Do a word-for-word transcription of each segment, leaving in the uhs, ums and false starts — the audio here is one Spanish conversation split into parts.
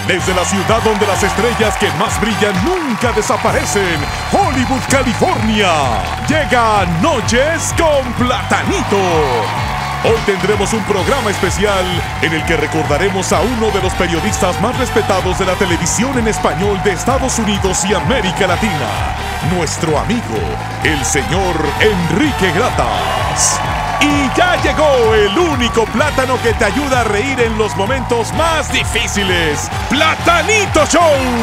Desde la ciudad donde las estrellas que más brillan nunca desaparecen, Hollywood, California, llega Noches con Platanito. Hoy tendremos un programa especial en el que recordaremos a uno de los periodistas más respetados de la televisión en español de Estados Unidos y América Latina, nuestro amigo, el señor Enrique Gratas. Y ya llegó el único plátano que te ayuda a reír en los momentos más difíciles, ¡Platanito Show!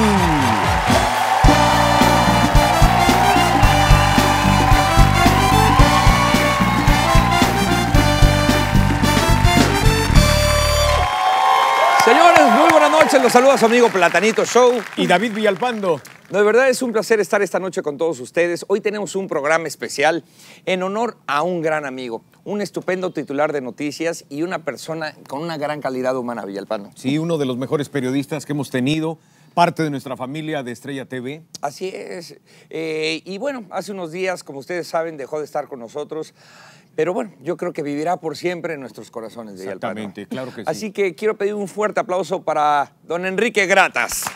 Señores, muy buenas noches. Los saluda su amigo Platanito Show. Y David Villalpando. De verdad es un placer estar esta noche con todos ustedes. Hoy tenemos un programa especial en honor a un gran amigo, un estupendo titular de noticias y una persona con una gran calidad humana, Villalpando. Sí, uno de los mejores periodistas que hemos tenido, parte de nuestra familia de Estrella T V. Así es. Eh, y bueno, hace unos días, como ustedes saben, dejó de estar con nosotros. Pero bueno, yo creo que vivirá por siempre en nuestros corazones, Villalpando. Exactamente, claro que sí. Así que quiero pedir un fuerte aplauso para don Enrique Gratas.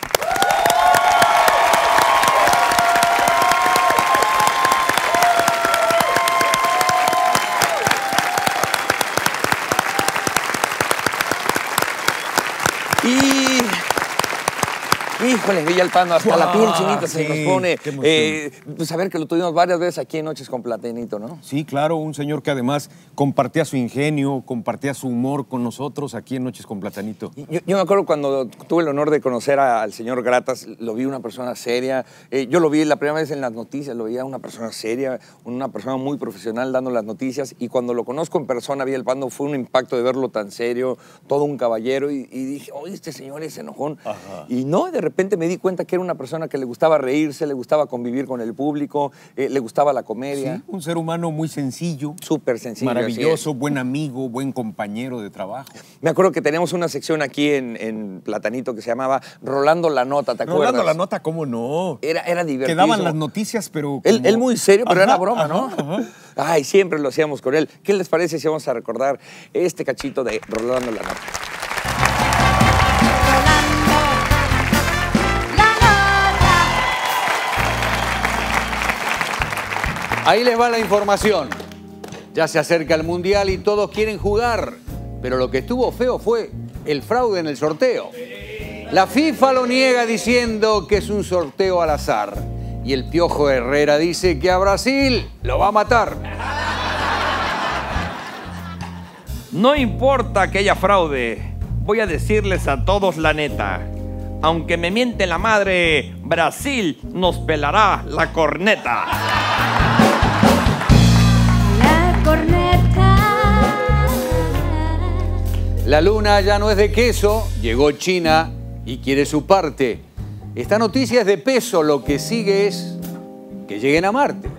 Y... Híjole, Villalpando, hasta wow, la piel chinita se sí, nos pone. Eh, saber que lo tuvimos varias veces aquí en Noches con Platanito, ¿no? Sí, claro, un señor que además compartía su ingenio, compartía su humor con nosotros aquí en Noches con Platanito. Yo, yo me acuerdo cuando tuve el honor de conocer a, al señor Gratas, lo vi una persona seria. Eh, yo lo vi la primera vez en las noticias, lo veía una persona seria, una persona muy profesional dando las noticias. Y cuando lo conozco en persona, Villalpando, fue un impacto de verlo tan serio, todo un caballero. Y, y dije, oye, este señor es enojón. Ajá. Y no, de repente... De repente me di cuenta que era una persona que le gustaba reírse, le gustaba convivir con el público, eh, le gustaba la comedia. Sí, un ser humano muy sencillo. Súper sencillo. Maravilloso, buen amigo, buen compañero de trabajo. Me acuerdo que teníamos una sección aquí en, en Platanito que se llamaba Rolando la Nota, ¿te acuerdas? Rolando la Nota, ¿cómo no? Era, era divertido. Quedaban las noticias, pero... Como... Él, él muy serio, pero ajá, era broma, ajá, ¿no? Ajá. Ay, siempre lo hacíamos con él. ¿Qué les parece si vamos a recordar este cachito de Rolando la Nota? Ahí les va la información. Ya se acerca el Mundial y todos quieren jugar. Pero lo que estuvo feo fue el fraude en el sorteo. La FIFA lo niega diciendo que es un sorteo al azar. Y el Piojo Herrera dice que a Brasil lo va a matar. No importa que haya fraude. Voy a decirles a todos la neta. Aunque me miente la madre, Brasil nos pelará la corneta. La luna ya no es de queso, llegó China y quiere su parte. Esta noticia es de peso, lo que sigue es que lleguen a Marte.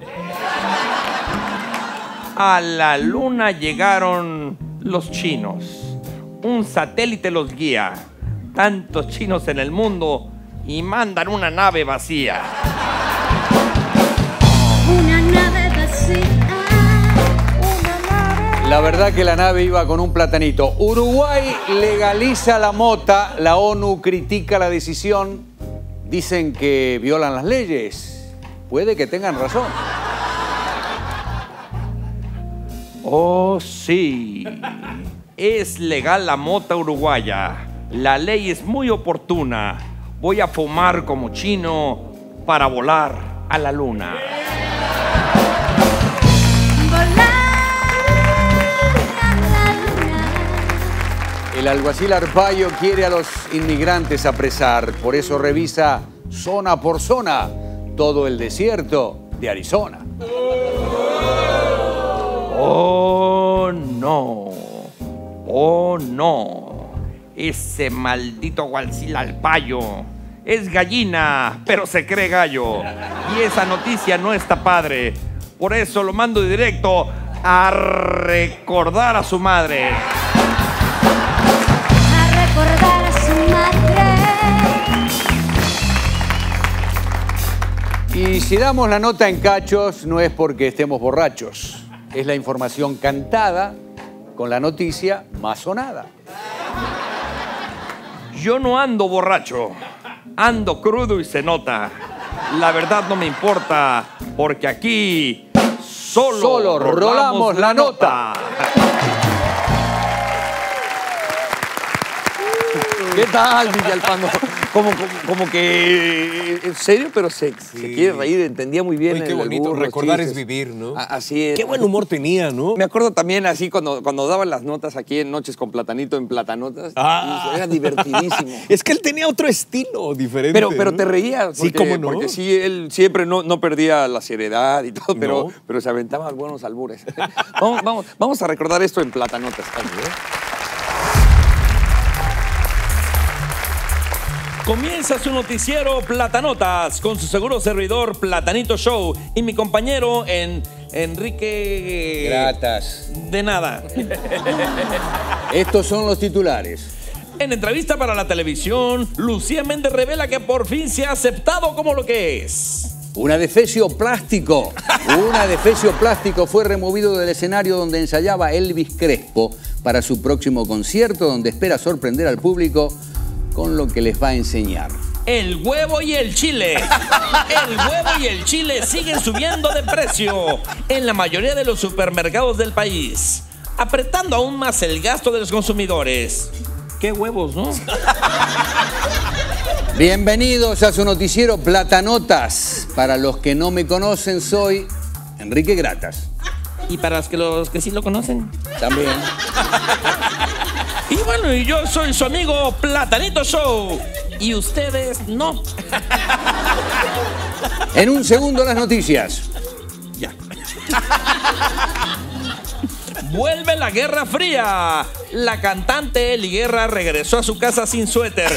A la luna llegaron los chinos. Un satélite los guía. Tantos chinos en el mundo y mandan una nave vacía. Una nave vacía. La verdad que la nave iba con un platanito. Uruguay legaliza la mota, la ONU critica la decisión, dicen que violan las leyes. Puede que tengan razón. Oh, sí. Es legal la mota uruguaya. La ley es muy oportuna. Voy a fumar como chino para volar a la luna. El alguacil Arpaio quiere a los inmigrantes apresar, por eso revisa zona por zona todo el desierto de Arizona. Oh, no. Oh, no. Ese maldito alguacil Arpaio es gallina, pero se cree gallo. Y esa noticia no está padre. Por eso lo mando directo a recordar a su madre. Recordar a su madre. Y si damos la nota en cachos, no es porque estemos borrachos. Es la información cantada con la noticia más sonada. Yo no ando borracho, ando crudo y se nota. La verdad no me importa, porque aquí solo, Solo rolamos la nota. ¿Qué tal, Villalpando? Como, como, como que en serio, pero se, Sí. se quiere reír, entendía muy bien. Ay, qué el bonito, albur, los recordar es chistes. vivir, ¿no? A- Así es. Qué buen humor tenía, ¿no? Me acuerdo también así cuando, cuando daban las notas aquí en Noches con Platanito en Platanotas. Ah. Era divertidísimo. Es que él tenía otro estilo diferente. Pero, pero ¿no? te reías. Sí, Porque, cómo no. Porque sí, él siempre no, no perdía la seriedad y todo, pero, No. pero se aventaba buenos albures. vamos, vamos, vamos a recordar esto en Platanotas. Comienza su noticiero Platanotas con su seguro servidor Platanito Show y mi compañero en Enrique... Gratas. De nada. Estos son los titulares. En entrevista para la televisión, Lucía Méndez revela que por fin se ha aceptado como lo que es. Un adefesio plástico. Un adefesio plástico fue removido del escenario donde ensayaba Elvis Crespo para su próximo concierto, donde espera sorprender al público con lo que les va a enseñar. El huevo y el chile. El huevo y el chile siguen subiendo de precio en la mayoría de los supermercados del país, apretando aún más el gasto de los consumidores. Qué huevos, ¿no? Bienvenidos a su noticiero Platanotas. Para los que no me conocen, soy Enrique Gratas. Y para los que, los que sí lo conocen. También. Y bueno, y yo soy su amigo Platanito Show. Y ustedes no. En un segundo las noticias. Ya. Vuelve la Guerra Fría. La cantante Eli Guerra regresó a su casa sin suéter.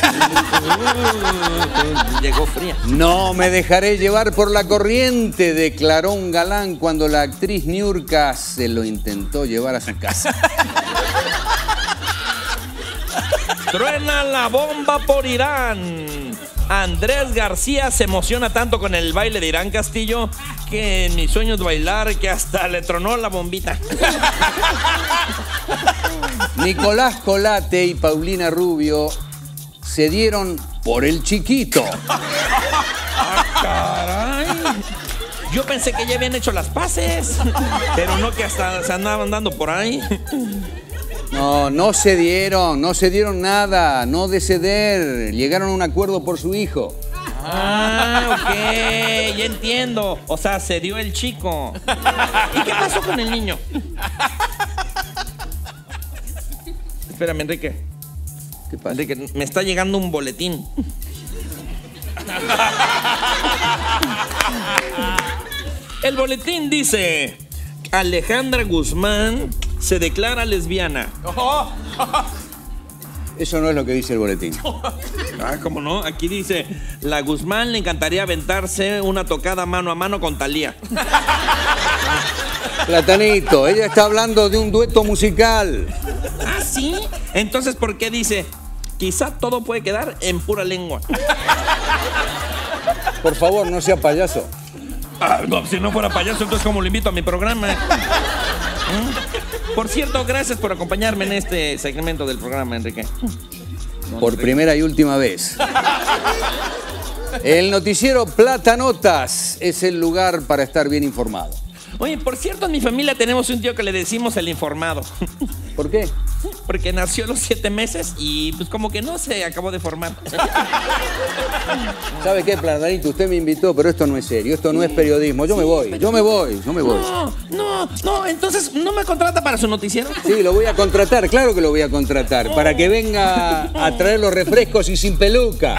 Llegó fría. No me dejaré llevar por la corriente, declaró un galán cuando la actriz Niurka se lo intentó llevar a su casa. Truena la bomba por Irán. Andrés García se emociona tanto con el baile de Irán Castillo que en mis sueños bailar que hasta le tronó la bombita. Nicolás Colate y Paulina Rubio se dieron por el chiquito. Caray. Yo pensé que ya habían hecho las paces, pero no que hasta se andaban dando por ahí. No, no se dieron, no se dieron nada, no de ceder. Llegaron a un acuerdo por su hijo. Ah, ok, ya entiendo. O sea, se dio el chico. ¿Y qué pasó con el niño? Espérame, Enrique. ¿Qué pasa? Enrique, me está llegando un boletín. El boletín dice: Alejandra Guzmán se declara lesbiana. Eso no es lo que dice el boletín. Ah, ¿cómo no? Aquí dice: la Guzmán le encantaría aventarse una tocada mano a mano con Thalía. Platanito, ella está hablando de un dueto musical. ¿Ah, sí? Entonces, ¿por qué dice: quizá todo puede quedar en pura lengua? Por favor, no sea payaso. Ah, no, si no fuera payaso, entonces ¿cómo lo invito a mi programa? ¿Mm? Por cierto, gracias por acompañarme en este segmento del programa, Enrique. Por primera y última vez. El noticiero Platanotas es el lugar para estar bien informado. Oye, por cierto, en mi familia tenemos un tío que le decimos el informado. ¿Por qué? Porque nació a los siete meses y pues como que no se acabó de formar. ¿Sabe qué, Platanito? Usted me invitó, pero esto no es serio, esto no es periodismo. Yo me voy, yo me voy, yo me voy. No, no, no, entonces ¿no me contrata para su noticiero? Sí, lo voy a contratar, claro que lo voy a contratar, para que venga a traer los refrescos y sin peluca.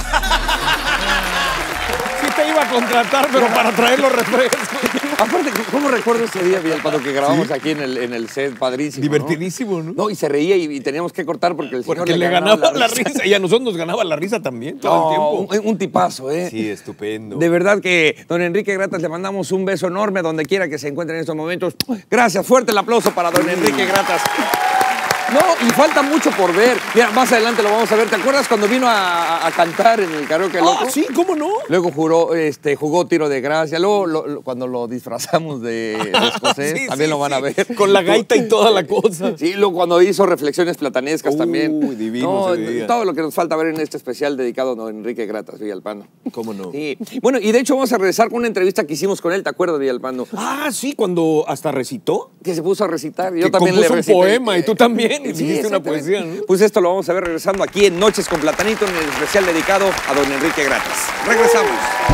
Sí te iba a contratar, pero para traer los refrescos. Aparte, ¿cómo recuerdo ese día, Villalpando, que grabamos aquí en el, en el set? Padrísimo, ¿no? Divertidísimo, ¿no? No, y se reía y, y teníamos que cortar porque el señor Porque le ganaba la risa. Y a nosotros nos ganaba la risa también todo No, el tiempo. un, un tipazo, ¿eh? Sí, estupendo. De verdad que, don Enrique Gratas, le mandamos un beso enorme donde quiera que se encuentre en estos momentos. Gracias, fuerte el aplauso para don Enrique Gratas. No, y falta mucho por ver. Mira, más adelante lo vamos a ver. ¿Te acuerdas cuando vino a, a cantar en el Karaoke Loco? Ah, sí, ¿cómo no? Luego juró, este, jugó Tiro de Gracia. Luego, lo, lo, cuando lo disfrazamos de, de escocés, Sí, también sí, lo van a sí. ver. Con la gaita y toda la cosa. Sí, luego cuando hizo Reflexiones Platanescas Uy, también. divino No, ese día. todo lo que nos falta ver en este especial dedicado a don Enrique Gratas, Villalpando. ¿Cómo no? Sí. Bueno, y de hecho vamos a regresar con una entrevista que hicimos con él, ¿te acuerdas, Villalpando? Ah, sí, cuando hasta recitó. Que se puso a recitar. Yo Que también le compuso un recité. poema y tú también Sí, hiciste una exactamente. poesía, ¿no? Pues esto lo vamos a ver regresando aquí en Noches con Platanito, en el especial dedicado a don Enrique Gratas. Regresamos.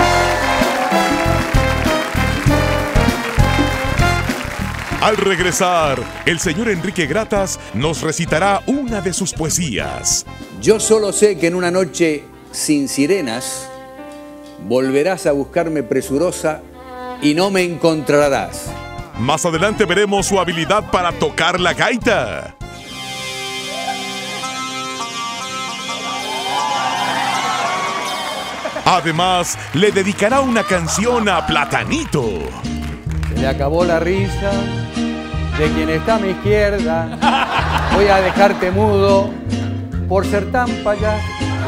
Al regresar, el señor Enrique Gratas nos recitará una de sus poesías. Yo solo sé que en una noche sin sirenas volverás a buscarme presurosa y no me encontrarás. Más adelante veremos su habilidad para tocar la gaita. Además, le dedicará una canción a Platanito. Se le acabó la risa de quien está a mi izquierda. Voy a dejarte mudo por ser tan payaso.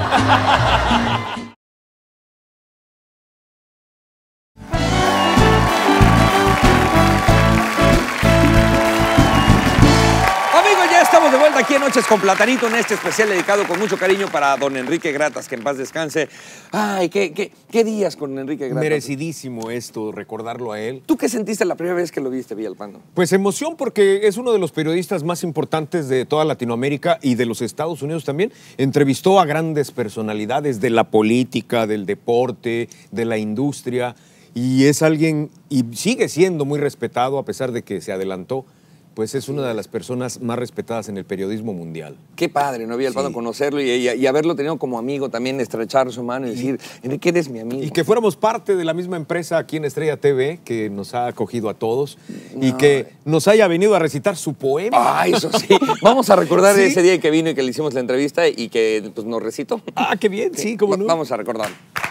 Amigos, ya estamos de vuelta aquí en Noches con Platanito, en este especial dedicado con mucho cariño para don Enrique Gratas, que en paz descanse. Ay, qué, qué, qué días con Enrique Gratas. Merecidísimo esto, recordarlo a él. ¿Tú qué sentiste la primera vez que lo viste, Villalpando? Pues emoción, porque es uno de los periodistas más importantes de toda Latinoamérica y de los Estados Unidos también. Entrevistó a grandes personalidades de la política, del deporte, de la industria, y es alguien, y sigue siendo muy respetado a pesar de que se adelantó. Pues es una de las personas más respetadas en el periodismo mundial. Qué padre, ¿no? Villalpando, Sí. conocerlo y, y- y haberlo tenido como amigo también, estrechar su mano y decir, Enrique, eres mi amigo. Y que fuéramos parte de la misma empresa aquí en Estrella T V, que nos ha acogido a todos, y que nos haya venido a recitar su poema. Ay, eso sí. Vamos a recordar Sí. ese día que vino y que le hicimos la entrevista y que pues, nos recitó. Ah, qué bien, sí, cómo Va- no. Vamos a recordar.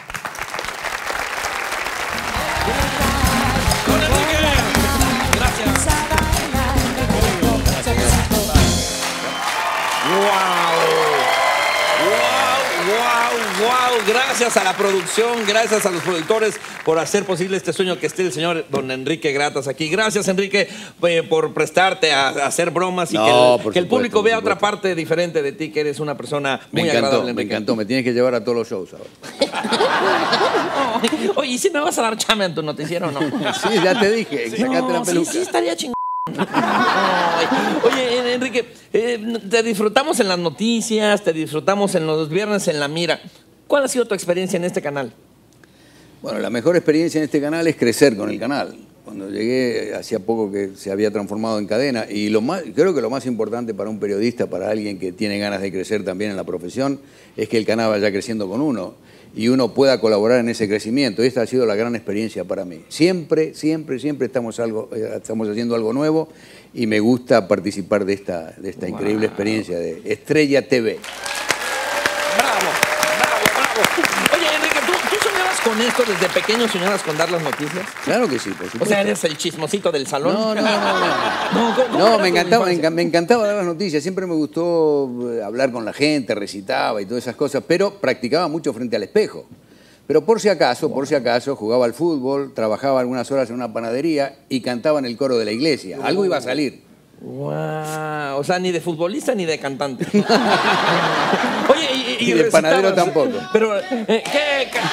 ¡Wow! ¡Wow! Gracias a la producción, gracias a los productores por hacer posible este sueño que esté el señor don Enrique Gratas aquí. Gracias, Enrique, eh, por prestarte a, a hacer bromas y No, que el, por que el supuesto, público por vea otra supuesto. parte diferente de ti, que eres una persona Me muy encantó, agradable, me Enrique. encantó. Me tienes que llevar a todos los shows ahora. Oye, ¿y si me vas a dar chame en tu noticiero o no? Sí, ya te dije, sacate la No, sí, peluca. sí, estaría chingón. Ay, oye, Enrique, eh, te disfrutamos en las noticias, te disfrutamos en los viernes en La Mira. ¿Cuál ha sido tu experiencia en este canal? Bueno, la mejor experiencia en este canal es crecer con el canal. Cuando llegué, hacía poco que se había transformado en cadena. Y lo más, creo que lo más importante para un periodista, para alguien que tiene ganas de crecer también en la profesión, es que el canal vaya creciendo con uno y uno pueda colaborar en ese crecimiento. Y esta ha sido la gran experiencia para mí. Siempre, siempre, siempre estamos, algo, eh, estamos haciendo algo nuevo y me gusta participar de esta, de esta increíble experiencia de Estrella T V. Bravo, bravo, bravo. Oye, Enrique, ¿tú, tú soñabas con esto desde pequeño? ¿Soñabas con dar las noticias? Claro que sí, por supuesto. O sea, eres el chismosito del salón. No, no, no, no. No, ¿cómo- cómo No, era me tu encantaba, me infancia? enca- me encantaba dar las noticias. Siempre me gustó eh, hablar con la gente, recitaba y todas esas cosas, pero practicaba mucho frente al espejo. Pero por si acaso, por si acaso, jugaba al fútbol, trabajaba algunas horas en una panadería y cantaba en el coro de la iglesia. Algo iba a salir. Wow, o sea, ni de futbolista ni de cantante. Oye, y, Y de panadero recitabas- tampoco. Pero, eh, ¿qué? ca-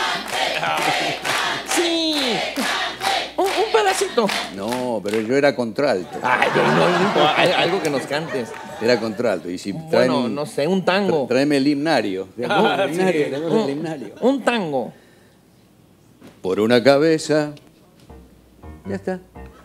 Sí, un, un pedacito. No, pero yo era contralto. Ay, pero no, no, hay algo que nos cantes. Era contralto. Y si traen Bueno, un- no sé, un tango. tra- Tráeme el himnario. No, el Sí. himnario, tenemos el Un, himnario. un tango. Por una cabeza. Ya está.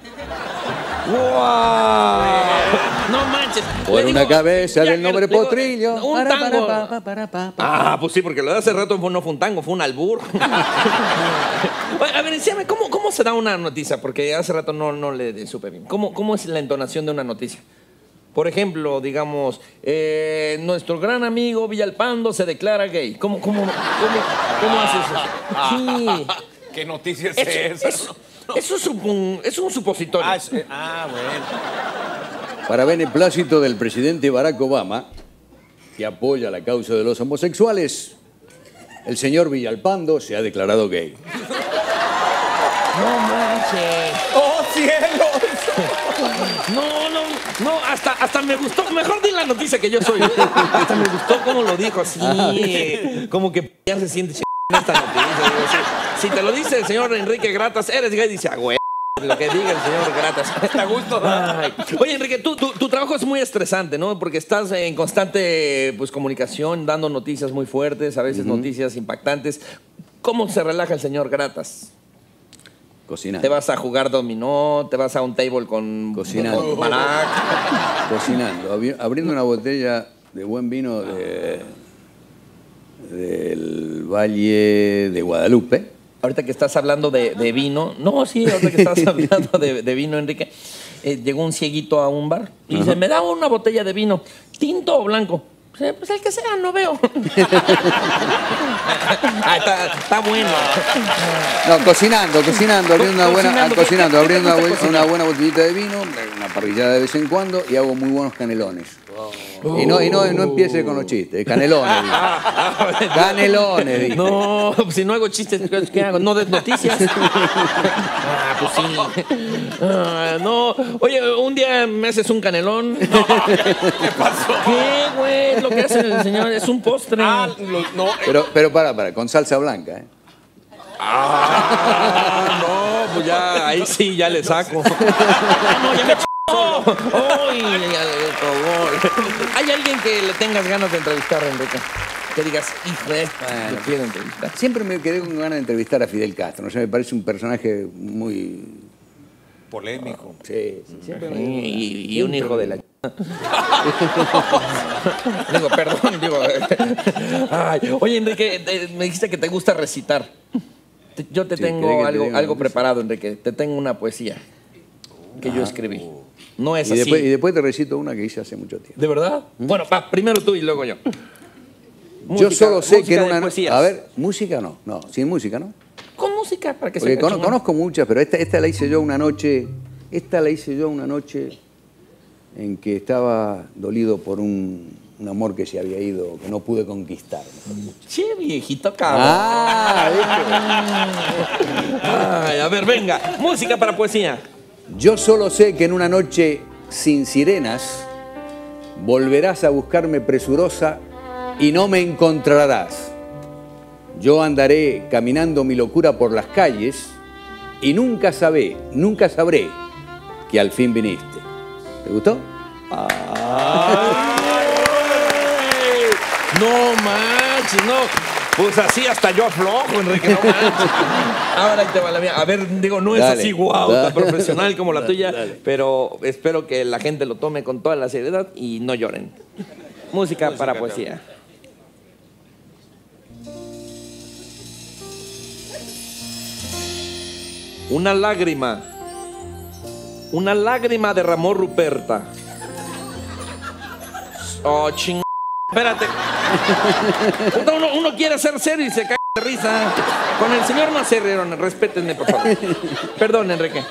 ¡Wow! No manches. Por Le una digo- cabeza ya, del nombre le digo, potrillo. Un Para, para, tango. pa, pa, para, pa, pa. Ah, pues sí, porque lo de hace rato fue- no fue un tango, fue un albur. Oye, a ver, decíame, ¿cómo, ¿cómo se da una noticia? Porque hace rato no, no le supe bien. ¿Cómo, ¿Cómo es la entonación de una noticia? Por ejemplo, digamos, eh, nuestro gran amigo Villalpando se declara gay. ¿Cómo, cómo, cómo, cómo haces eso? Sí. ¿Qué noticia es Eso, eso, eso es, un, es un supositorio. Ah, es- eh, ah, bueno. Para beneplácito del presidente Barack Obama, que apoya la causa de los homosexuales, el señor Villalpando se ha declarado gay. No manches. ¡Oh, cielos! No, no, no, hasta, hasta me gustó. Mejor di la noticia que yo soy. Hasta me gustó cómo lo dijo así. Como que ya se siente ch... en esta noticia. Digo, si, si te lo dice el señor Enrique Gratas, eres gay, dice, ah, güey. Lo que diga el señor Gratas. Está a gusto. Ay. Oye, Enrique, tú, tu, tu trabajo es muy estresante, ¿no? Porque estás en constante pues, comunicación, dando noticias muy fuertes, a veces uh-huh. noticias impactantes. ¿Cómo se relaja el señor Gratas? Cocinando. ¿Te vas a jugar dominó? ¿Te vas a un table con, Cocinando. con Barack? Cocinando. Abri- abriendo una botella de buen vino de, del Valle de Guadalupe. Ahorita que estás hablando de, de vino, no, sí, ahorita que estás hablando de, de vino, Enrique, eh, llegó un cieguito a un bar y Ajá. dice, me da una botella de vino, ¿tinto o blanco? Pues el que sea, no veo. ah, está, está bueno. No, cocinando, cocinando, abriendo una buena, cocinando, cocinando, ¿qué, abriendo qué una, gusta una buena botellita de vino, una parrillada de vez en cuando y hago muy buenos canelones. Oh. Y no, y no, no empiece con los chistes, canelones. Canelones. Dije. No, si no hago chistes, ¿qué hago? No des noticias. ah, pues sí. Ah, no, oye, un día me haces un canelón. No. ¿Qué pasó? ¿Qué, güey? Lo que hace el señor es un postre. Ah, lo, no. Pero, pero para, para, con salsa blanca, ¿eh? Ah, no, pues ya, ahí sí, ya le saco. No, ya me ch... ¡Oh! ¡Ay, ¿Hay alguien que le tengas ganas de entrevistar, Enrique? Que digas, hijo de esta, bueno, lo quiero entrevistar. Siempre me quedé con ganas de entrevistar a Fidel Castro. O sea, me parece un personaje muy... polémico. Sí, sí, siempre me... Y, y un hijo de la... digo, perdón, digo... Ay, oye, Enrique, me dijiste que te gusta recitar. Yo te sí, tengo algo, te algo preparado, Enrique. Te tengo una poesía que ah, yo escribí. No es y así. Después, y después te recito una que hice hace mucho tiempo. ¿De verdad? ¿Mm? Bueno, va, primero tú y luego yo. Música, yo solo sé que en una... Poesías. A ver, música no. No, sin música, ¿no? Con música, para que Porque se con, conozco muchas, pero esta, esta la hice yo una noche... Esta la hice yo una noche en que estaba dolido por un, un amor que se había ido, que no pude conquistar. Che, viejito cabrón. Ah, Ay, a ver, venga. Música para poesía. Yo solo sé que en una noche sin sirenas volverás a buscarme presurosa y no me encontrarás. Yo andaré caminando mi locura por las calles y nunca sabré, nunca sabré que al fin viniste. ¿Te gustó? Ay, no manches, no. Pues así hasta yo aflojo, Enrique, no manches. Ahora ahí te va la mía. A ver, digo, no es dale, así guau, wow, tan profesional como la dale, tuya, dale. Pero espero que la gente lo tome con toda la seriedad y no lloren. Música, Música para poesía. Una lágrima. Una lágrima derramó Ruperta. Oh, ching... Espérate. Uno, uno quiere ser serio y se cae de risa. Con el señor no se rieron. Respétenme, por favor. Perdón, Enrique.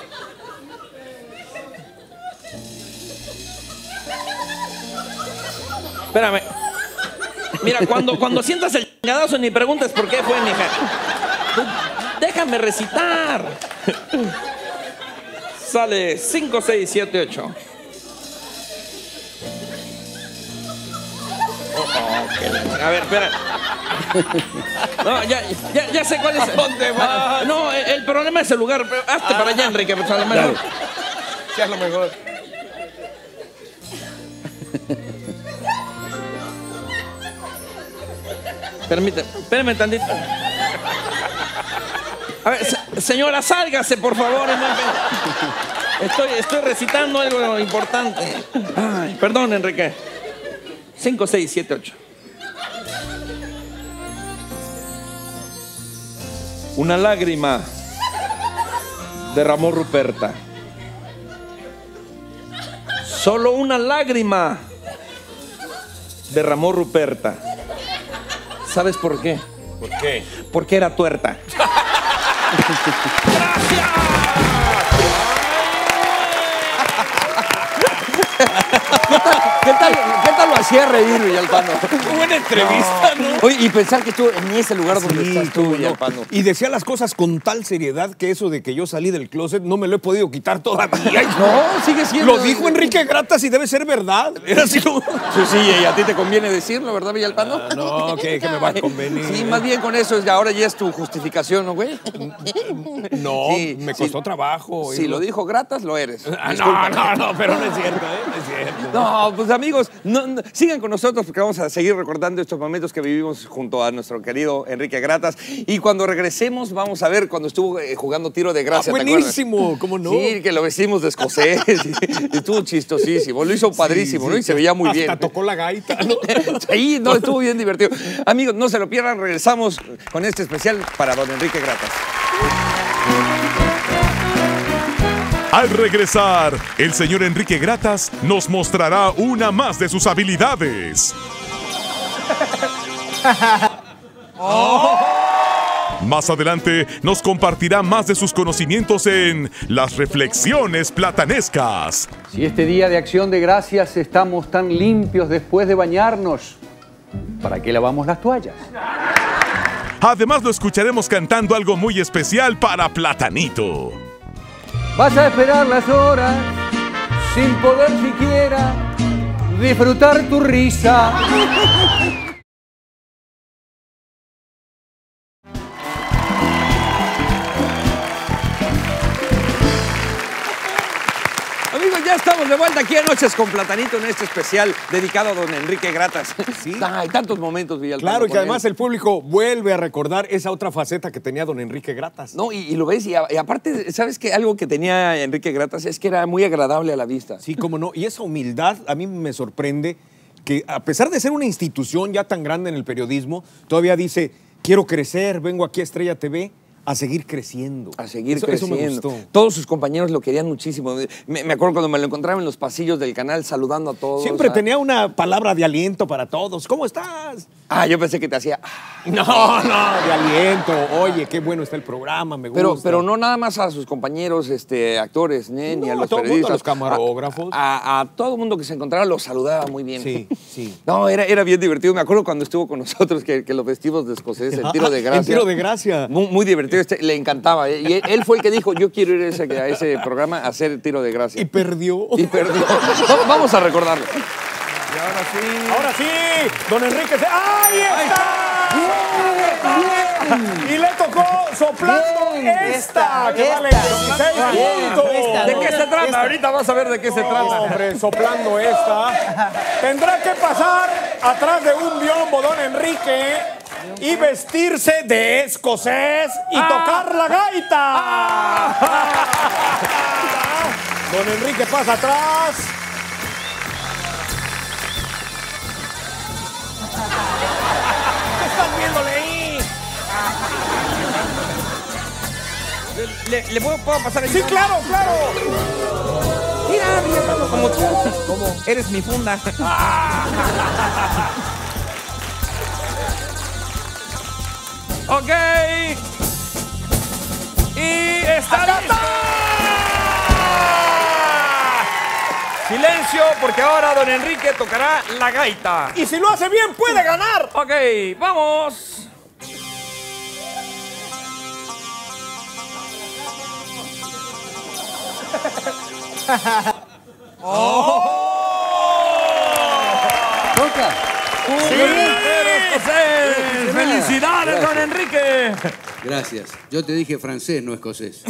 Espérame. Mira, cuando, cuando sientas el chingadazo ni preguntes por qué fue, mija. Tú, déjame recitar. Sale cinco, seis, siete, ocho. Oh, oh, a ver, espera. No, ya, ya, ya sé cuál es. ¿A dónde vas? Ah, no, el, el problema es el lugar. Hazte ah, para allá, Enrique, pues a lo mejor. Sí, a lo mejor. Permíteme, espérame tantito. A ver, se, señora, sálgase, por favor. Estoy, estoy recitando algo importante. Ay, perdón, Enrique. cinco, seis, siete, ocho. Una lágrima derramó Ruperta. Solo una lágrima derramó Ruperta. ¿Sabes por qué? ¿Por qué? Porque era tuerta. ¡Gracias! ¿Qué tal, qué tal, qué tal lo hacía reír Villalpando? Qué buena entrevista, ¿no? Oye, y pensar que estuvo en ese lugar donde Sí, estás tú, cómo no. Villalpando. Y decía las cosas con tal seriedad que eso de que yo salí del closet no me lo he podido quitar todavía. No, sigue siendo. Lo dijo Enrique Gratas y debe ser verdad. Era así como... Sí, sí, y a ti te conviene decirlo, ¿verdad, Villalpando? Ah, no, ¿qué, qué me va a convenir? Sí, más bien con eso, ahora ya es tu justificación, ¿no, güey? No, Sí, me sí. costó trabajo. Si lo dijo Gratas, lo eres. Ah, no, no, no, pero no es cierto, ¿eh? No es cierto. No, pues amigos, no, no, sigan con nosotros porque vamos a seguir recordando estos momentos que vivimos junto a nuestro querido Enrique Gratas. Y cuando regresemos, vamos a ver cuando estuvo eh, jugando tiro de gracia. Ah, ¿te buenísimo, acuerdas? ¿cómo no? Sí, que lo vestimos de escocés. y estuvo chistosísimo. Lo hizo padrísimo, Sí, ¿no? sí, Y se veía muy hasta bien. Hasta tocó la gaita, ¿no? Sí, no, estuvo bien divertido. Amigos, no se lo pierdan. Regresamos con este especial para don Enrique Gratas. Al regresar, el señor Enrique Gratas nos mostrará una más de sus habilidades. Más adelante nos compartirá más de sus conocimientos en las reflexiones platanescas. Si este día de Acción de Gracias estamos tan limpios después de bañarnos, ¿para qué lavamos las toallas? Además lo escucharemos cantando algo muy especial para Platanito. Vas a esperar las horas sin poder siquiera disfrutar tu risa. Amigos, ya estamos de vuelta aquí a Noches con Platanito en este especial dedicado a don Enrique Gratas. Sí. Hay tantos momentos, Villalpando. Claro, y que con además él. el público vuelve a recordar esa otra faceta que tenía don Enrique Gratas. No, y, y lo ves, y, a- y aparte, ¿sabes qué? Algo que tenía Enrique Gratas es que era muy agradable a la vista. Sí, cómo no. Y esa humildad a mí me sorprende que a pesar de ser una institución ya tan grande en el periodismo, todavía dice, quiero crecer, vengo aquí a Estrella T V a seguir creciendo. A seguir Eso- eso me creciendo. gustó. Todos sus compañeros lo querían muchísimo. Me, me acuerdo cuando me lo encontraba en los pasillos del canal saludando a todos. Siempre ah. tenía una palabra de aliento para todos. ¿Cómo estás? Ah, yo pensé que te hacía... No, no, de aliento. Oye, qué bueno está el programa, me gusta. Pero, pero no nada más a sus compañeros este, actores, ¿eh? ni No, a los a todo el mundo, periodistas. a los camarógrafos. A, a- a todo mundo que se encontraba lo saludaba muy bien. Sí, sí. No, era, era bien divertido. Me acuerdo cuando estuvo con nosotros que, que lo vestimos de escocés, el tiro de gracia. El tiro de gracia. Muy, muy divertido. Este, le encantaba. ¿eh? Y él, él fue el que dijo, yo quiero ir a ese, a ese programa a hacer el tiro de gracia. Y perdió. Y perdió. Va- Vamos a recordarlo. Y ahora sí. Ahora sí. Don Enrique se... ¡Ahí está! Y le tocó soplando esta, que vale dieciséis puntos. ¿De qué se trata? Ahorita vas a ver de qué se trata. Hombre, soplando esta. Tendrá que pasar atrás de un biombo, don Enrique, y vestirse de escocés y tocar la gaita. Don Enrique pasa atrás. ¿Qué estás viéndole ahí? ¿Le, le puedo, puedo pasar el Sí, claro, claro. Mira, Villalpando, como tú. ¿Cómo? Eres mi funda. Ok. Y está listo. Silencio, porque ahora don Enrique tocará la gaita. Y si lo hace bien, puede ganar. Ok, vamos. Toca. ¡Sí! ¡Felicidades, don Enrique! Gracias. Yo te dije francés, no escocés.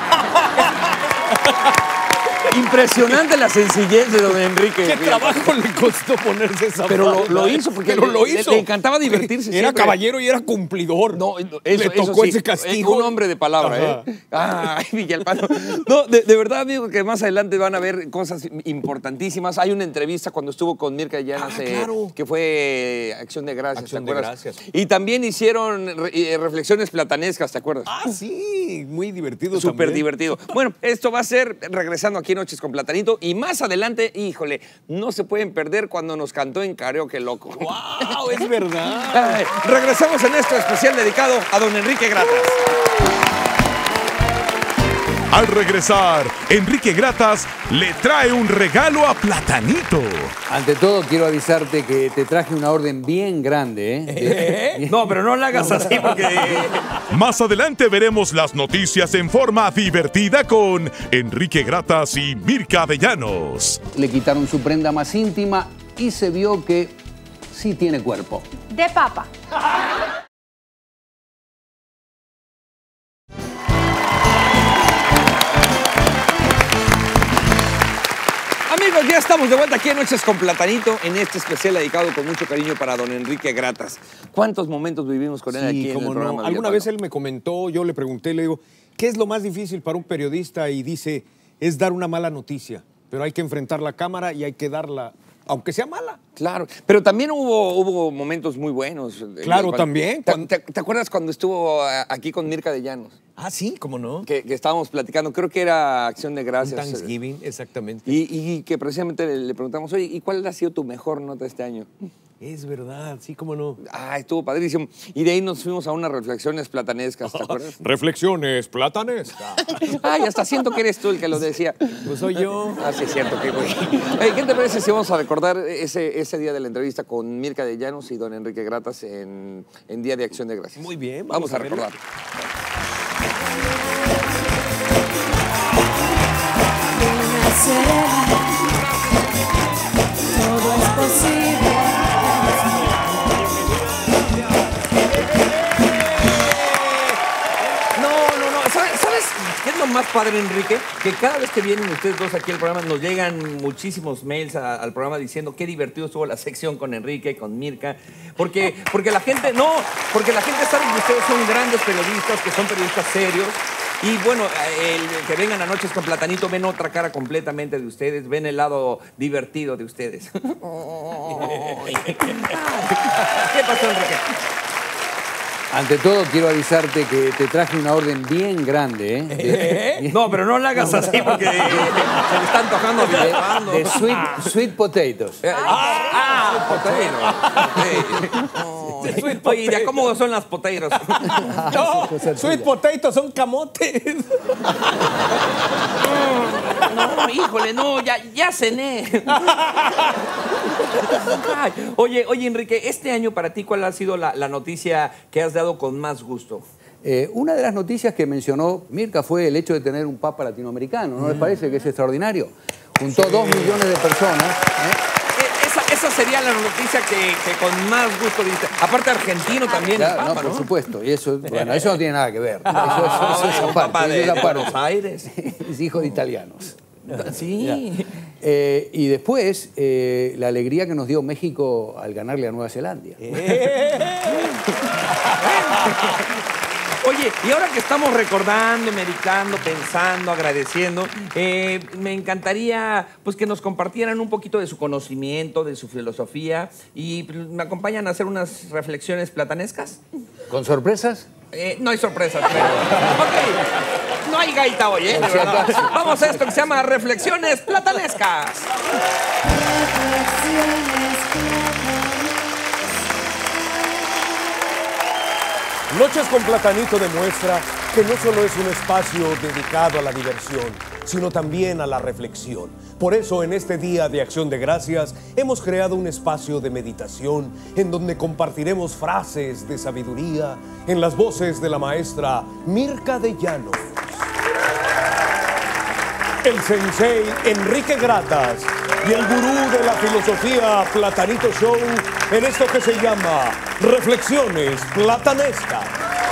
Impresionante la sencillez de don Enrique. ¿Qué trabajo le costó ponerse esa Pero lo, falda, lo eh? hizo porque Pero le, lo le- hizo. le encantaba divertirse. Era siempre. caballero y era cumplidor. No, eso, le eso tocó sí, ese castigo. Un hombre de palabra, Ajá. ¿eh? Ay, Villalpando. No, de, de verdad, amigo, que más adelante van a ver cosas importantísimas. Hay una entrevista cuando estuvo con Mirka Llanas, Ah, eh, claro. que fue Acción de Gracias, Acción ¿te de acuerdas? Gracias. Y también hicieron re- eh, reflexiones platanescas, ¿te acuerdas? Ah, sí, muy divertido Súper también. divertido. Bueno, esto va a ser regresando aquí Noches con Platanito y más adelante, híjole, no se pueden perder cuando nos cantó en Karaoke Loco. ¡Wow! Es verdad. Ay, regresamos en este especial dedicado a don Enrique Gratas. Al regresar, Enrique Gratas le trae un regalo a Platanito. Ante todo, quiero avisarte que te traje una orden bien grande, ¿eh? ¿Eh? No, pero no la hagas así porque... Más adelante veremos las noticias en forma divertida con Enrique Gratas y Mirka de Llanos. Le quitaron su prenda más íntima y se vio que sí tiene cuerpo. De papa. Amigos, ya estamos de vuelta aquí en Noches con Platanito, en este especial dedicado con mucho cariño para don Enrique Gratas. ¿Cuántos momentos vivimos con él aquí en el cómo programa? no. Alguna vez él me comentó, yo le pregunté, le digo, ¿qué es lo más difícil para un periodista? Y dice, es dar una mala noticia, pero hay que enfrentar la cámara y hay que darla, aunque sea mala. Claro, pero también hubo, hubo momentos muy buenos. Claro, Cuando- también. ¿Te, te, te acuerdas cuando estuvo eh, aquí con Mirka de Llanos? Ah, sí, cómo no. Que, que estábamos platicando, creo que era Acción de Un Gracias. Thanksgiving, exactamente. Y, y que precisamente le, le preguntamos, oye, ¿y cuál ha sido tu mejor nota este año? Es verdad, sí, cómo no. Ah, estuvo padrísimo. Y de ahí nos fuimos a unas reflexiones platanescas, ¿te acuerdas? Reflexiones platanescas. Ay, hasta siento que eres tú el que lo decía. Pues soy yo. Ah, sí, es cierto, qué güey. Oye, ¿qué te parece si vamos a recordar ese, ese día de la entrevista con Mirka de Llanos y don Enrique Gratas en, en Día de Acción de Gracias? Muy bien, Vamos, vamos a a verlo. recordar. Luna serena, todo es posible. No, no, no. ¿Sabes, ¿Sabes qué es lo más padre, Enrique? Que cada vez que vienen ustedes dos aquí al programa nos llegan muchísimos mails a- al programa diciendo qué divertido estuvo la sección con Enrique, con Mirka. Porque, porque la gente, no, porque la gente sabe que ustedes son grandes periodistas, que son periodistas serios. Y bueno, el que vengan a Noches con Platanito ven otra cara completamente de ustedes, ven el lado divertido de ustedes. ¿Qué pasó, Enrique? Ante todo, quiero avisarte que te traje una orden bien grande, ¿eh? De, ¿Eh? No, pero no la hagas así porque se le está antojando de- de sweet, sweet potatoes. Ah, potero. Oye, ¿ya cómo son las potatoes? No, sweet potatoes son camotes. No, híjole, no, ya, ya cené. Ay, oye, oye, Enrique, este año para ti, ¿cuál ha sido la, la noticia que has dado con más gusto? Eh, una de las noticias que mencionó Mirka fue el hecho de tener un papa latinoamericano. ¿No les parece que es extraordinario? Juntó dos millones de personas. ¿eh? Eh, Esa, esa sería la noticia que, que con más gusto diste. Aparte, argentino también, Claro, el no, Papa, por ¿no? supuesto. Y eso, bueno, eso no tiene nada que ver. Eso, eso- eso es el aparte. Papa eso de es aparte. Buenos Aires. Es hijo de italianos. Sí. Eh, y después, eh, la alegría que nos dio México al ganarle a Nueva Zelanda. Oye, y ahora que estamos recordando, meditando, pensando, agradeciendo, eh, me encantaría pues que nos compartieran un poquito de su conocimiento, de su filosofía y pues, me acompañan a hacer unas reflexiones platanescas. ¿Con sorpresas? Eh, no hay sorpresas, pero... Ok, no hay gaita hoy, ¿eh? De Por si verdad. acaso. Vamos a esto que se llama Reflexiones Platanescas. Reflexiones Noches con Platanito demuestra que no solo es un espacio dedicado a la diversión, sino también a la reflexión. Por eso, en este Día de Acción de Gracias, hemos creado un espacio de meditación en donde compartiremos frases de sabiduría en las voces de la maestra Mirka de Llanos, el sensei Enrique Gratas y el gurú de la filosofía Platanito Show en esto que se llama Reflexiones Platanescas.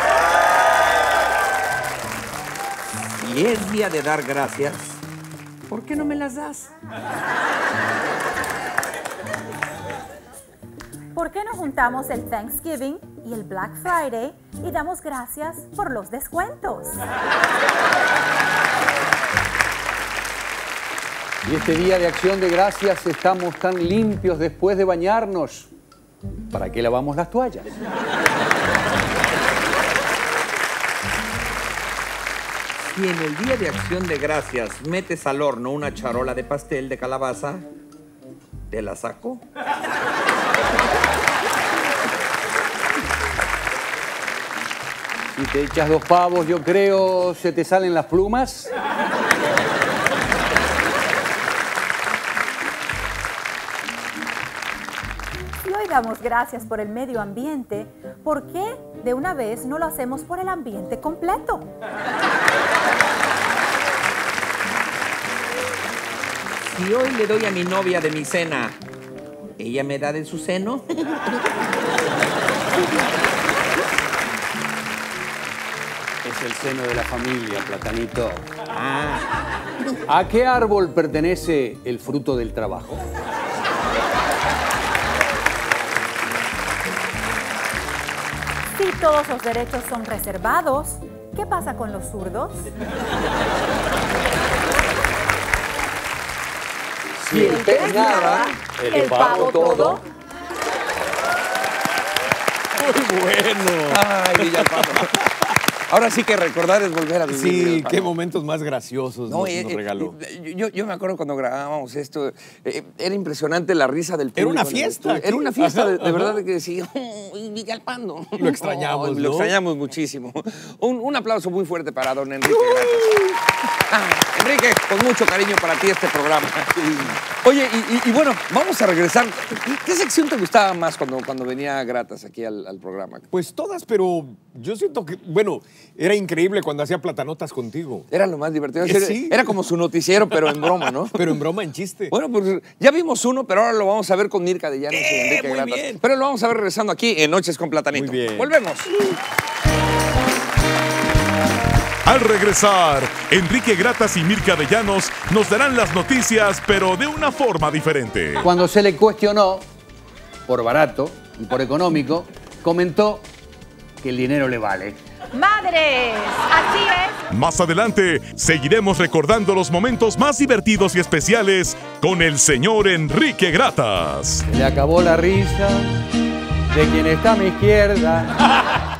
Si es día de dar gracias, ¿por qué no me las das? ¿Por qué no juntamos el Thanksgiving y el Black Friday y damos gracias por los descuentos? Y este día de Acción de Gracias estamos tan limpios después de bañarnos. ¿Para qué lavamos las toallas? Si en el día de Acción de Gracias metes al horno una charola de pastel de calabaza, ¿te la saco? Si te echas dos pavos, yo creo, ¿se te salen las plumas? Si hoy damos gracias por el medio ambiente, ¿por qué de una vez no lo hacemos por el ambiente completo? Si hoy le doy a mi novia de mi cena, ¿ella me da de su seno? Es el seno de la familia, Platanito. Ah. ¿A qué árbol pertenece el fruto del trabajo? Si todos los derechos son reservados, ¿qué pasa con los zurdos? Si el pez nada, el, el pavo todo. Muy bueno. Ay, Villalpando. Ahora sí que recordar es volver a vivir. Sí, Villalpando. qué momentos más graciosos No, nos, eh, nos eh, regaló. Yo, yo me acuerdo cuando grabábamos esto, eh, era impresionante la risa del público. Era una en el fiesta. estudio. Era una fiesta, Ajá, de, de ajá. verdad, que decía, oh, Villalpando. Lo extrañamos, Oh, ¿no? Lo extrañamos muchísimo. Un, un aplauso muy fuerte para don Enrique Gratas. Ah, Enrique, con mucho cariño para ti este programa. Oye, y, y, y bueno, vamos a regresar. ¿Qué, qué sección te gustaba más cuando, cuando venía Gratas aquí al, al programa? Pues todas, pero yo siento que, bueno, era increíble cuando hacía platanotas contigo. Era lo más divertido. Eh, Era, sí. era como su noticiero, pero en broma, ¿no? Pero en broma, en chiste. Bueno, pues ya vimos uno, pero ahora lo vamos a ver con Mirka de Llanos y Eh, Enrique muy Gratas. bien. Pero lo vamos a ver regresando aquí en Noches con Platanito. Muy bien. Volvemos. Al regresar, Enrique Gratas y Mirka de Llanos nos darán las noticias, pero de una forma diferente. Cuando se le cuestionó, por barato y por económico, comentó que el dinero le vale. ¡Madres! Así es. Más adelante, seguiremos recordando los momentos más divertidos y especiales con el señor Enrique Gratas. Se le acabó la risa de quien está a mi izquierda.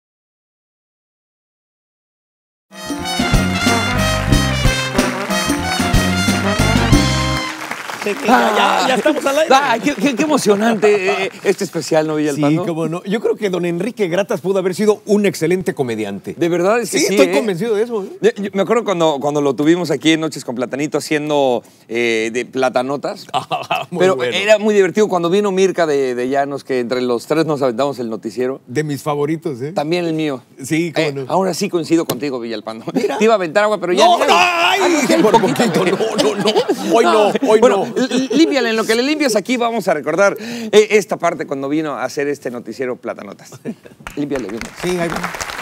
Ya, ya estamos al aire. Ay, qué, qué- qué emocionante eh, este especial, ¿no, Sí, Villalpando? cómo no. Yo creo que don Enrique Gratas pudo haber sido un excelente comediante. De verdad es que Sí, sí. estoy ¿eh? convencido de eso. ¿eh? Yo- yo me acuerdo cuando, cuando lo tuvimos aquí en Noches con Platanito haciendo eh, de platanotas. Ah, muy pero bueno. era muy divertido cuando vino Mirka de, de Llanos, que entre los tres nos aventamos el noticiero. De mis favoritos, ¿eh? También el mío. Sí, cómo Eh, no. ahora sí coincido contigo, Villalpando. Te iba a aventar agua, pero ya... No, ya- no, ay, Ah, ya, por poquito. poquito, no, no, no. Hoy no, hoy bueno, no. l- límpiale, en lo que le limpias aquí vamos a recordar eh, esta parte cuando vino a hacer este noticiero Platanotas. Límpiale bien. Sí, ahí va.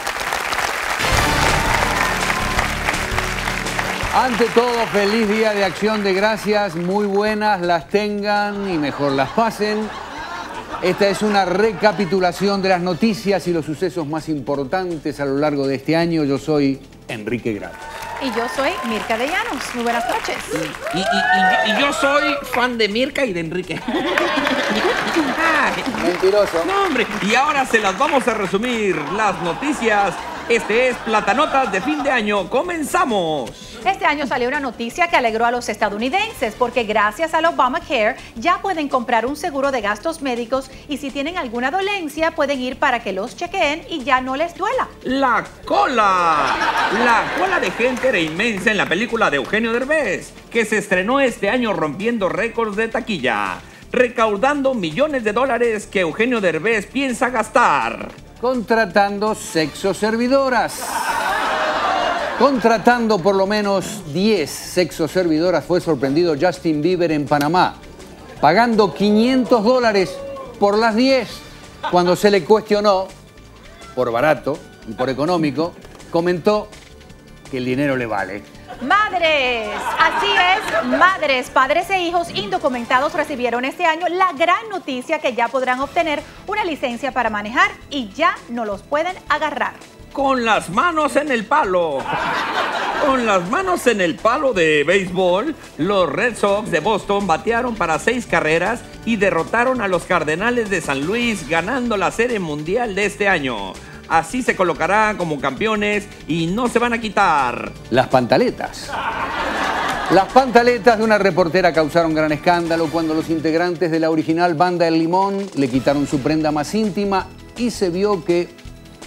Ante todo, feliz día de Acción de Gracias. Muy buenas las tengan y mejor las pasen. Esta es una recapitulación de las noticias y los sucesos más importantes a lo largo de este año. Yo soy Enrique Gratas. Y yo soy Mirka de Llanos. Muy buenas noches. Y, y- y- y yo soy fan de Mirka y de Enrique. Ay, Mentiroso. no, hombre. Y ahora se las vamos a resumir, las noticias. Este es Platanotas de fin de año. ¡Comenzamos! Este año salió una noticia que alegró a los estadounidenses porque gracias al Obamacare ya pueden comprar un seguro de gastos médicos y si tienen alguna dolencia pueden ir para que los chequeen y ya no les duela. ¡La cola! La cola de gente era inmensa en la película de Eugenio Derbez, que se estrenó este año rompiendo récords de taquilla, recaudando millones de dólares que Eugenio Derbez piensa gastar. Contratando sexo servidoras. Contratando por lo menos diez sexo servidoras fue sorprendido Justin Bieber en Panamá, pagando quinientos dólares por las diez. Cuando se le cuestionó, por barato y por económico, comentó que el dinero le vale. Madres, así es, madres, padres e hijos indocumentados recibieron este año la gran noticia que ya podrán obtener una licencia para manejar y ya no los pueden agarrar. Con las manos en el palo. Con las manos en el palo de béisbol, los Red Sox de Boston batearon para seis carreras y derrotaron a los Cardenales de San Luis, ganando la Serie Mundial de este año. Así se colocarán como campeones y no se van a quitar. Las pantaletas. Las pantaletas de una reportera causaron gran escándalo cuando los integrantes de la original banda El Limón le quitaron su prenda más íntima y se vio que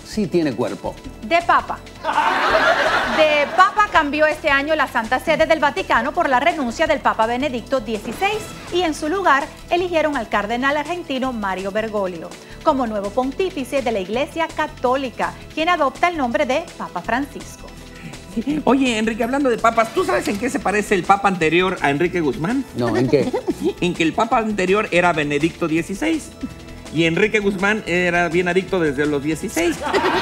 sí tiene cuerpo. De papa. De papa cambió este año la Santa Sede del Vaticano por la renuncia del Papa Benedicto dieciséis y en su lugar eligieron al cardenal argentino Mario Bergoglio como nuevo pontífice de la Iglesia Católica, quien adopta el nombre de Papa Francisco. Oye, Enrique, hablando de papas, ¿tú sabes en qué se parece el papa anterior a Enrique Guzmán? No, ¿en qué? En que el papa anterior era Benedicto dieciséis y Enrique Guzmán era bien adicto desde los dieciséis.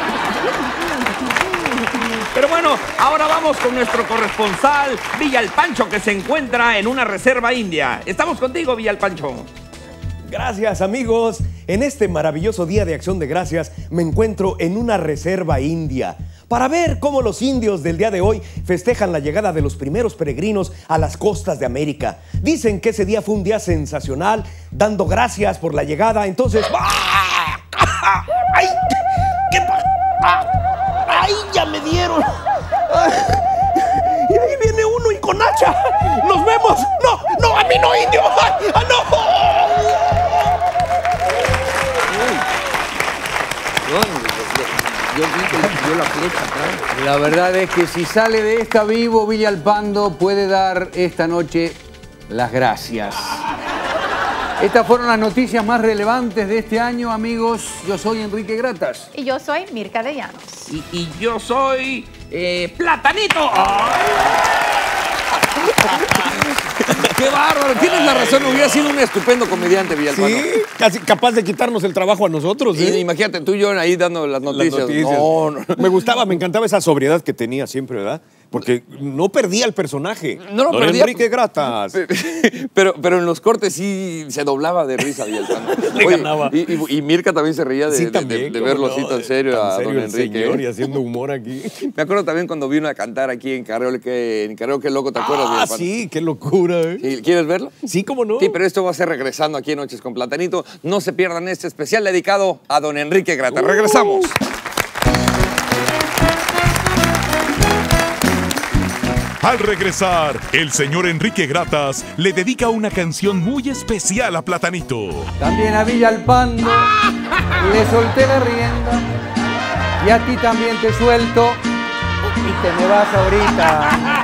Pero bueno, ahora vamos con nuestro corresponsal, Villalpancho, que se encuentra en una reserva india. Estamos contigo, Villalpancho. Gracias, amigos. En este maravilloso día de Acción de Gracias me encuentro en una reserva india para ver cómo los indios del día de hoy festejan la llegada de los primeros peregrinos a las costas de América. Dicen que ese día fue un día sensacional, dando gracias por la llegada. Entonces... ¡Ay! ¿Qué pasa? ¡Ay, ya me dieron! Y ahí viene uno y con hacha. ¡Nos vemos! ¡No! ¡No! ¡A mí no, indio! ¡Ay! ¡Ah, no! Yo vi que dio la flecha acá. La verdad es que si sale de esta vivo, Villalpando puede dar esta noche las gracias. Estas fueron las noticias más relevantes de este año, amigos. Yo soy Enrique Gratas. Y yo soy Mirka de Llanos. Y, y yo soy eh, Platanito. ¡Ay! ¡Qué bárbaro! Tienes la razón, hubiera sido un estupendo comediante, Villalpando. Sí, casi capaz de quitarnos el trabajo a nosotros. ¿eh? Y imagínate, tú y yo ahí dando las noticias. Las noticias. No, no. Me gustaba, me encantaba esa sobriedad que tenía siempre, ¿verdad? Porque no perdía el personaje. No lo Don perdía. Enrique Gratas. Pero, pero en los cortes sí se doblaba de risa, Villalpando. Le ganaba. Y, y, y Mirka también se reía de, Sí, de- también, de- de cómo verlo no, así tan serio tan a serio don el Enrique. señor ¿eh? y haciendo humor aquí. Me acuerdo también cuando vino a cantar aquí en Karaoke, en Karaoke Loco, ¿te acuerdas? Ah, Villalpando? sí, qué locura, ¿eh? ¿Sí? ¿Quieres verlo? Sí, cómo no. Sí, pero esto va a ser regresando aquí en Noches con Platanito. No se pierdan este especial dedicado a don Enrique Grata. Uh. Regresamos. Al regresar, el señor Enrique Gratas le dedica una canción muy especial a Platanito. También a Villalpando le solté la rienda y a ti también te suelto y te me vas ahorita.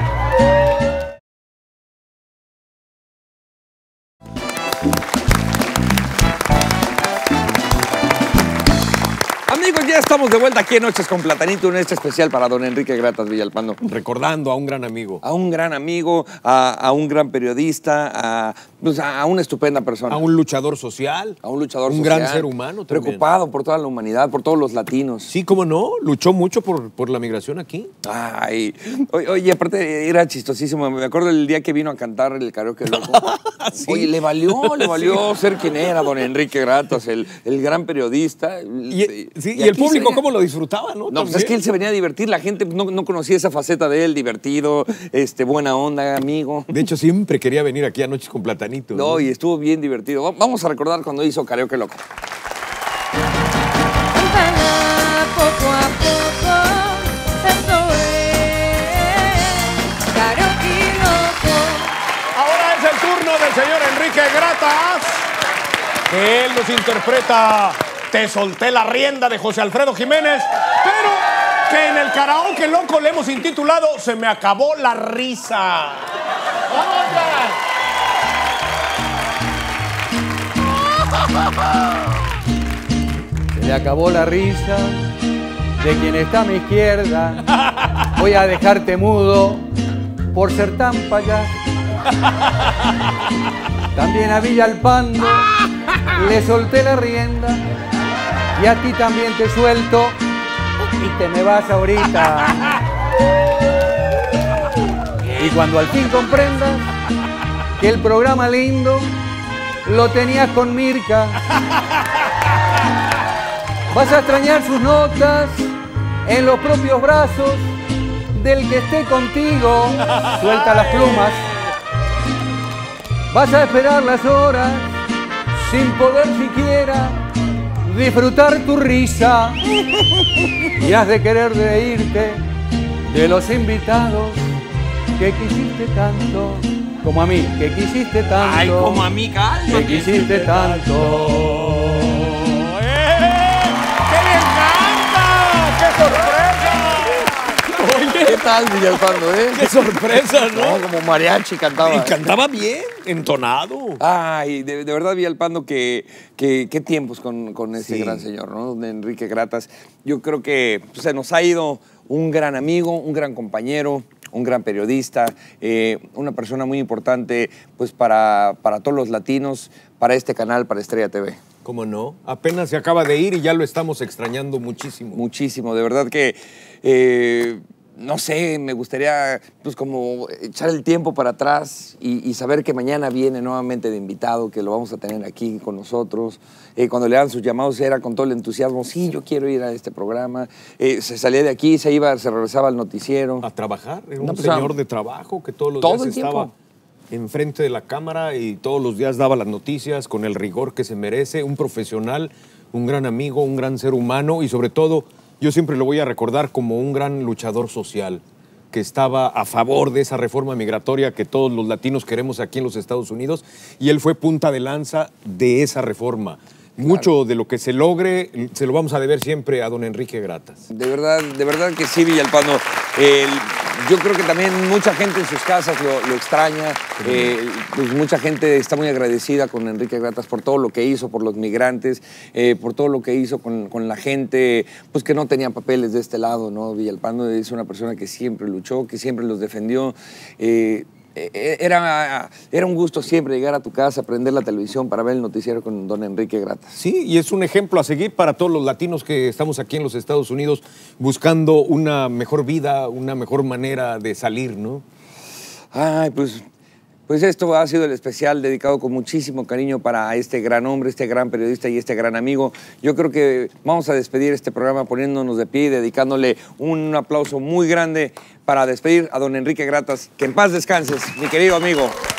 Amigos, ya estamos de vuelta aquí en Noches con Platanito, en este especial para don Enrique Gratas Villalpando. Recordando a un gran amigo. A un gran amigo, a, a un gran periodista, a, pues a una estupenda persona. A un luchador social. A un luchador un social. gran ser humano también. Preocupado por toda la humanidad, por todos los latinos. Sí, cómo no. Luchó mucho por, por la migración aquí. Ay, oye, oye, aparte era chistosísimo. Me acuerdo el día que vino a cantar el Karaoke Loco. Sí. Oye, le valió, le valió ser quien era don Enrique Gratas, el, el gran periodista. Y, sí, y, Y el aquí público se- cómo lo disfrutaba, ¿no? No, pues es que él se venía a divertir. La gente no, no conocía esa faceta de él, divertido, este, buena onda, amigo. De hecho, siempre quería venir aquí a Noches con Platanito. No, y estuvo bien divertido. Va- Vamos a recordar cuando hizo Karaoke Loco. Poco a poco, esto es Karaoke Loco. Ahora es el turno del señor Enrique Gratas, que él nos interpreta Te solté la rienda de José Alfredo Jiménez, pero que en el Karaoke Loco le hemos intitulado Se me acabó la risa. ¡Vamos Se le acabó la risa de quien está a mi izquierda. Voy a dejarte mudo por ser tan payaso. También a Villalpando le solté la rienda y a ti también te suelto y te me vas ahorita. Y cuando al fin comprendas que el programa lindo lo tenías con Mirka, vas a extrañar sus notas en los propios brazos del que esté contigo. Suelta las plumas. Vas a esperar las horas sin poder siquiera disfrutar tu risa. Y has de querer reírte de los invitados que quisiste tanto, como a mí, que quisiste tanto. Ay, como a mí, cálmate. Que quisiste tanto. ¡Eh! ¡Que le encanta! tal, Villalpando, eh? ¡Qué sorpresa, ¿no? No, como mariachi cantaba. Y cantaba bien, entonado. Ay, de, de verdad, Villalpando, que, que qué tiempos con, con este Sí. gran señor, ¿no? Don Enrique Gratas. Yo creo que pues, se nos ha ido un gran amigo, un gran compañero, un gran periodista, eh, una persona muy importante pues, para, para todos los latinos, para este canal, para Estrella T V. ¿Cómo no? Apenas se acaba de ir y ya lo estamos extrañando muchísimo. Muchísimo, de verdad que, eh, no sé, me gustaría pues como echar el tiempo para atrás y, y saber que mañana viene nuevamente de invitado, que lo vamos a tener aquí con nosotros. Eh, cuando le dan sus llamados era con todo el entusiasmo, sí, yo quiero ir a este programa. Eh, se salía de aquí, se iba, se regresaba al noticiero. A trabajar, era un No, pues, señor a- de trabajo que todos los todo días el estaba tiempo. enfrente de la cámara y todos los días daba las noticias con el rigor que se merece, un profesional, un gran amigo, un gran ser humano y sobre todo yo siempre lo voy a recordar como un gran luchador social que estaba a favor de esa reforma migratoria que todos los latinos queremos aquí en los Estados Unidos y él fue punta de lanza de esa reforma. Mucho de lo que se logre se lo vamos a deber siempre a don Enrique Gratas. De verdad, de verdad que sí, Villalpando. El- yo creo que también mucha gente en sus casas lo, lo extraña. Eh, pues mucha gente está muy agradecida con Enrique Gratas por todo lo que hizo, por los migrantes, eh, por todo lo que hizo con, con la gente pues que no tenía papeles de este lado, ¿no? Villalpando es una persona que siempre luchó, que siempre los defendió. Eh, Era, era un gusto siempre llegar a tu casa, prender la televisión para ver el noticiero con don Enrique Gratas. Sí, y es un ejemplo a seguir para todos los latinos que estamos aquí en los Estados Unidos buscando una mejor vida, una mejor manera de salir, ¿no? Ay, pues, pues esto ha sido el especial dedicado con muchísimo cariño para este gran hombre, este gran periodista y este gran amigo. Yo creo que vamos a despedir este programa poniéndonos de pie y dedicándole un aplauso muy grande para despedir a don Enrique Gratas. Que en paz descanses, mi querido amigo.